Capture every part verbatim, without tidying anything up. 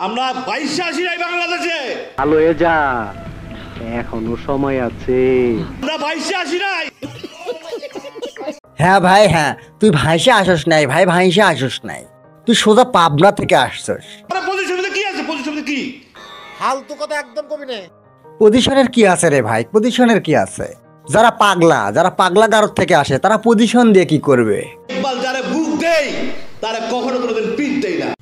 আমরা বাইশে আসি নাই বাংলাদেশে। ভালো হয়ে যা, এখনো সময় আছে। আমরা বাইশে আসি নাই। হ্যাঁ ভাই হ্যাঁ, তুই ভাইসে আসস নাই ভাই, ভাইসে আসস নাই, তুই সোজা পাবনা থেকে আসছস। আরে পজিশনে কি আছে? পজিশনে কি ফালতু কথা একদম কবি না। পজিশনের কি আছে রে ভাই, পজিশনের কি আছে? যারা পাগলা, যারা পাগলা গারদ থেকে আসে তারা পজিশন দিয়ে কি করবে? ইকবাল যারা বুক দেই তারা কখনো কোনোদিন পিঠ দেই না।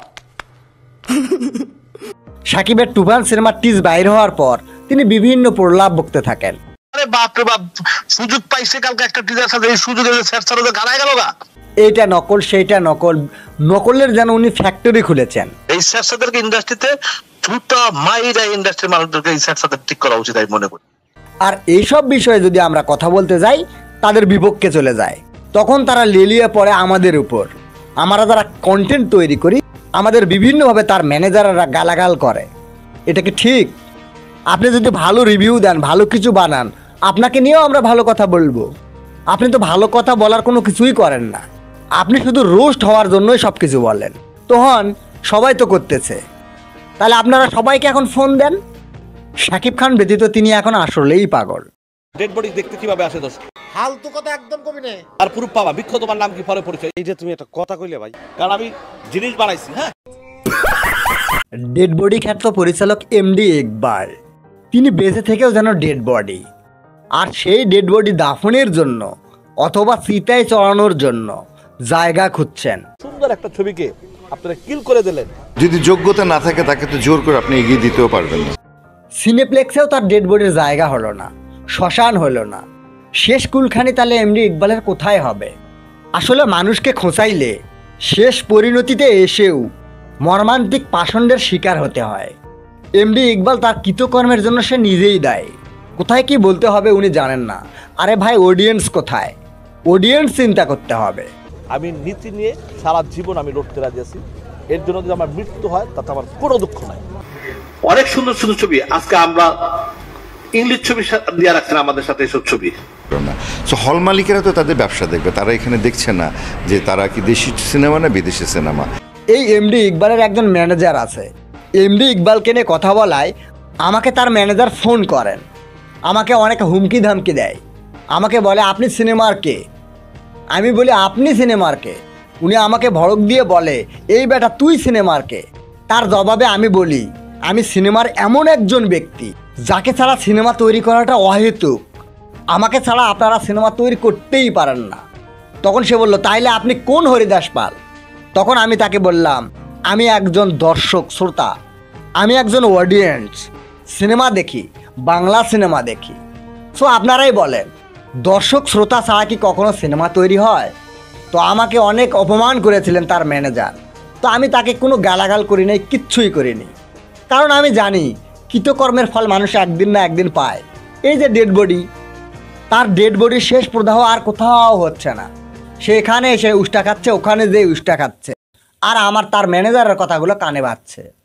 সাকিবের তুফান সিনেমার টিজ বাইর হওয়ার পর তিনি বিভিন্ন প্রলাপ বকতে থাকেন। আরে বাপ রে বাপ, সুযোগ পাইছে কালকে একটা টিজার সাথে, এই সুযোগে স্যারসারতে গালায় গেল গা। এইটা নকল, সেইটা নকল, নকলের যেন উনি ফ্যাক্টরি খুলেছেন। এই স্যারসারদেরকে ইন্ডাস্ট্রিতে জুতা মাইরা ইন্ডাস্ট্রির মানুষদেরকে এই স্যারসারদের ঠিক করা উচিত আমি মনে করি। আর এইসব বিষয়ে যদি আমরা কথা বলতে যাই তাদের বিপক্ষে চলে যায়, তখন তারা লেলিয়ে পড়ে আমাদের উপর। আমরা যারা কন্টেন্ট তৈরি করি আমাদের বিভিন্নভাবে তার ম্যানেজাররা গালাগাল করে। এটা কি ঠিক? আপনি যদি ভালো রিভিউ দেন, ভালো কিছু বানান, আপনাকে নিয়েও আমরা ভালো কথা বলবো। আপনি তো ভালো কথা বলার কোনো কিছুই করেন না, আপনি শুধু রোস্ট হওয়ার জন্যই সব কিছু বলেন। তো হন, সবাই তো করতেছে, তাহলে আপনারা সবাইকে এখন ফোন দেন। শাকিব খান ব্যতীত তিনি এখন আসলেই পাগল। ডেড বডি দেখতে কিভাবে আসে দোস্ত? ফালতু কথা একদম কবি না। আর প্রুফ পাবা, বৃক্ষ তোমার নাম কি পরে পরিচয়? এই যে তুমি একটা কথা কইলে ভাই, কারণ আমি জিনিস বানাইছি। হ্যাঁ, ডেড বডি খ্যাত পরিচালক এমডি ইকবাল, তিনি বেঁচে থেকেও যেন ডেড বডি, আর সেই ডেড বডি দাফনের জন্য অথবা চিতায় চড়ানোর জন্য জায়গা খুঁজছেন। সুন্দর একটা ছবিকে আপনারা কিল করে দিলেন। যদি যোগ্যতা না থাকে তাকে তো জোর করে আপনি এগিয়ে দিতেও পারবেন না। সিনেপ্লেক্সেও তার ডেড বডির জায়গা হলো না, শ্মশান হলো না। শেষ কুলখানি তাহলে এমডি ইকবালের কোথায় হবে? আসলে মানুষকে খোঁচাইলে শেষ পরিণতিতে এসেও মর্মান্তিক পাষণ্ডের শিকার হতে হয়। এমডি ইকবাল তার কৃতকর্মের জন্য সে নিজেই দায়ী। কোথায় কি বলতে হবে উনি জানেন না। আরে ভাই, অডিয়েন্স কোথায়? অডিয়েন্স চিন্তা করতে হবে। আমি নীতি নিয়ে সারা জীবন আমি লড়তে রাজি আছি। এর জন্য যদি আমার মৃত্যু হয় তাতে আমার কোনো দুঃখ নাই। অনেক সুন্দর সুন্দর ছবি আজকে আমরা ইংলিশ ছবি দিয়ে রাখছেন আমাদের সাথে এইসব ছবি। সো হল মালিকেরা তো তাদের ব্যবসা দেখবে, তারা এখানে দেখছে না যে তারা কি দেশি সিনেমা না বিদেশি সিনেমা। এই এমডি ইকবালের একজন ম্যানেজার আছে। এমডি ইকবালকে নিয়ে কথা বলায় আমাকে তার ম্যানেজার ফোন করেন, আমাকে অনেক হুমকি ধামকি দেয়। আমাকে বলে আপনি সিনেমার কে? আমি বলি আপনি সিনেমার কে? উনি আমাকে ভড়ক দিয়ে বলে এই বেটা তুই সিনেমার কে? তার জবাবে আমি বলি আমি সিনেমার এমন একজন ব্যক্তি যাকে ছাড়া সিনেমা তৈরি করাটা অহেতুক, আমাকে ছাড়া আপনারা সিনেমা তৈরি করতেই পারেন না। তখন সে বলল তাইলে আপনি কোন হরিদাস পাল? তখন আমি তাকে বললাম আমি একজন দর্শক শ্রোতা, আমি একজন অডিয়েন্স, সিনেমা দেখি, বাংলা সিনেমা দেখি। সো আপনারাই বলেন দর্শক শ্রোতা ছাড়া কি কখনো সিনেমা তৈরি হয়? তো আমাকে অনেক অপমান করেছিলেন তার ম্যানেজার। তো আমি তাকে কোনো গালাগাল করি নাই, কিচ্ছুই করিনি, কারণ আমি জানি কৃতকর্মের ফল মানুষ একদিন না একদিন পায়। এই যে ডেড বডি, তার ডেড বডির শেষ প্রদাহ আর কোথাও হচ্ছে না। সেখানে এসে উষ্টা খাচ্ছে, ওখানে যে উষ্টা খাচ্ছে, আর আমার তার ম্যানেজারের কথাগুলো কানে বাজছে।